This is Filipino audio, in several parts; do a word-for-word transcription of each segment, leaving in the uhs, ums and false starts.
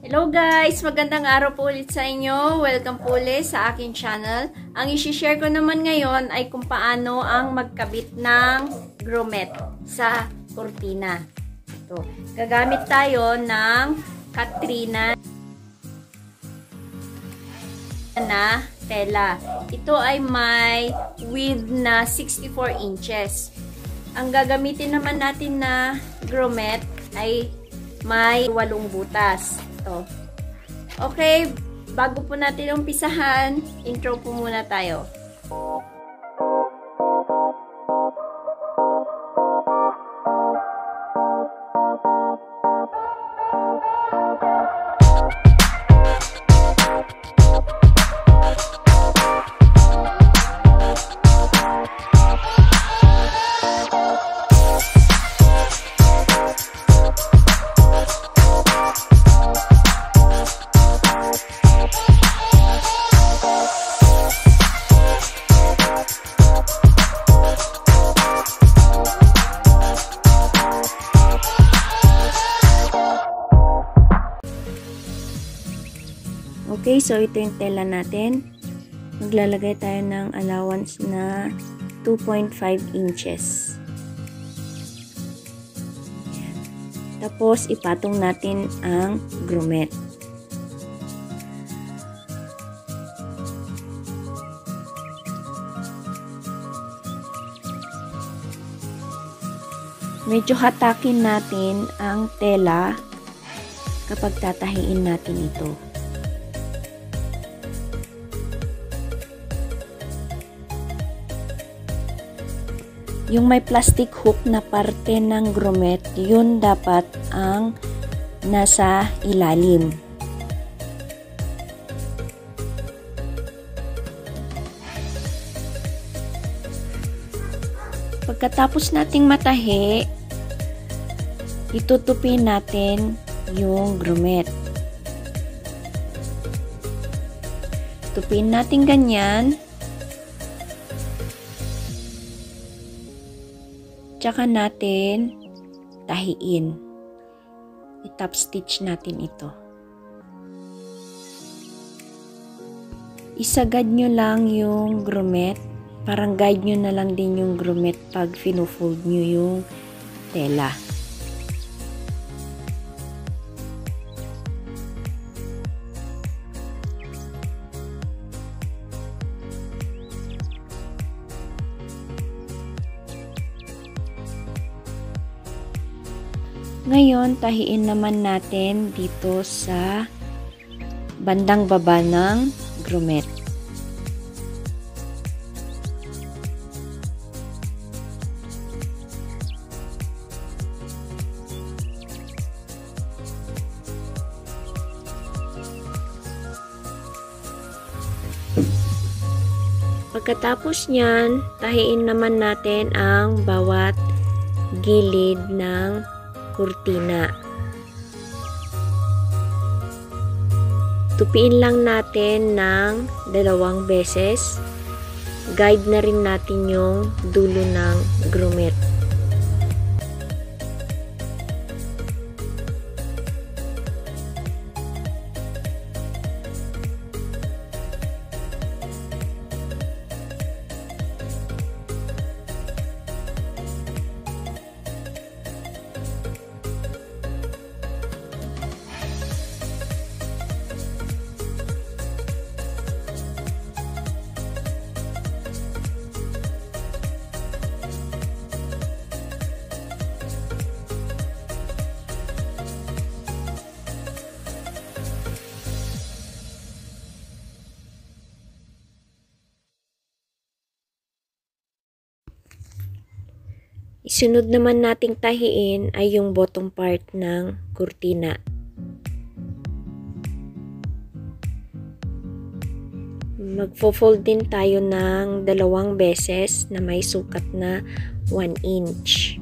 Hello guys! Magandang araw po ulit sa inyo. Welcome po ulit sa aking channel. Ang isi-share ko naman ngayon ay kung paano ang magkabit ng grommet sa kurtina. Ito. Gagamit tayo ng Katrina na tela. Ito ay may width na sixty-four inches. Ang gagamitin naman natin na grommet ay may walong butas. Ito. Okay, bago po natin umpisahan, intro po muna tayo. Okay, so ito yung tela natin. Maglalagay tayo ng allowance na two point five inches. Tapos, ipatong natin ang grommet. Medyo hatakin natin ang tela kapag tatahiin natin ito. Yung may plastic hook na parte ng grommet, yun dapat ang nasa ilalim. Pagkatapos nating matahi, itutupin natin yung grommet. Tupin natin ganyan. Tsaka natin tahiin. I-top stitch natin ito. Isagad nyo lang yung grommet. Parang guide nyo na lang din yung grommet pag fino-fold nyo yung tela. Ngayon, tahiin naman natin dito sa bandang baba ng grommet. Pagkatapos niyan, tahiin naman natin ang bawat gilid ng kurtina. Tupiin lang natin ng dalawang beses. Guide na rin natin yung dulo ng grommet. Isunod naman nating tahiin ay yung bottom part ng kurtina. Magfo-fold din tayo ng dalawang beses na may sukat na one inch.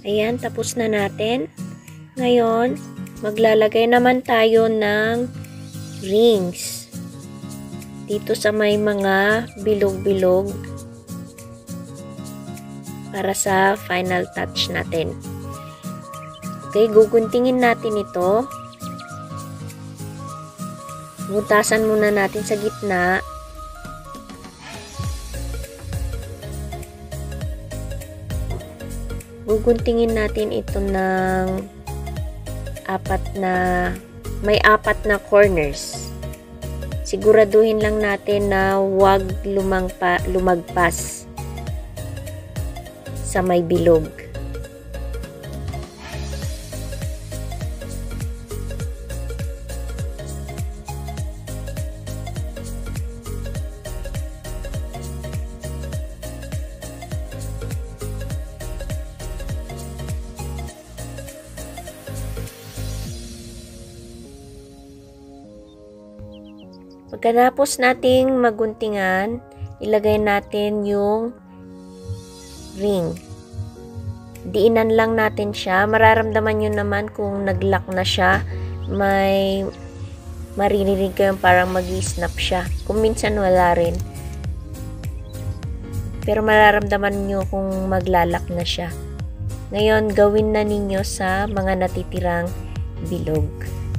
Ayan, tapos na natin. Ngayon, maglalagay naman tayo ng rings. Dito sa may mga bilog-bilog. Para sa final touch natin. Okay, guguntingin natin ito. Butasan muna natin sa gitna. Guguntingin natin ito ng apat na, may apat na corners. Siguraduhin lang natin na huwag lumangpa, lumagpas sa may bilog. Pagkatapos nating maguntingan, ilagay natin yung ring. Diinan lang natin siya. Mararamdaman nyo naman kung nag-lock na siya. May maririnig kayong parang mag-snap siya. Kung minsan wala rin. Pero mararamdaman nyo kung maglalak na siya. Ngayon, gawin na ninyo sa mga natitirang bilog.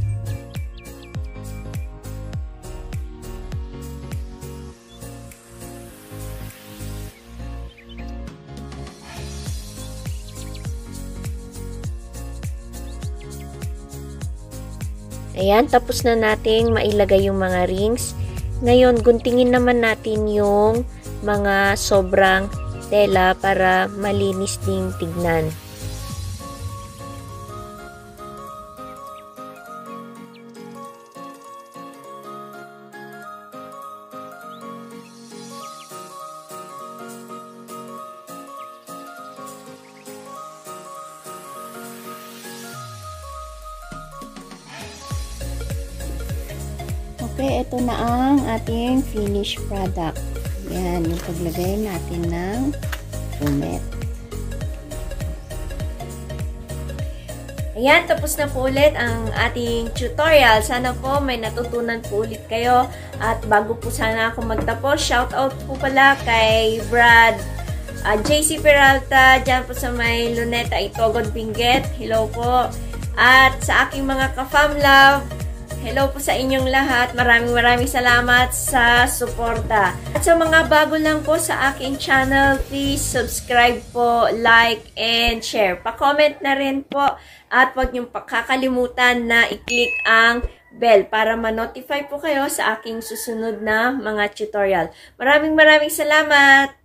Ayan, tapos na nating mailagay yung mga rings. Ngayon, guntingin naman natin yung mga sobrang tela para malinis ding tignan. Okay, ito na ang ating finished product. Yan, yung paglagay natin ng grommet. Ayan, tapos na po ulit ang ating tutorial. Sana po may natutunan po ulit kayo. At bago po sana ako magtapos, shout out po pala kay Brad uh, J C Peralta, dyan po sa may Luneta, Itogon, Benguet. Hello po. At sa aking mga ka-fam love, hello po sa inyong lahat. Maraming maraming salamat sa suporta. At sa mga bago lang po sa aking channel, please subscribe po, like, and share. Pa-comment na rin po. At huwag niyong kakalimutan na i-click ang bell para ma-notify po kayo sa aking susunod na mga tutorial. Maraming maraming salamat!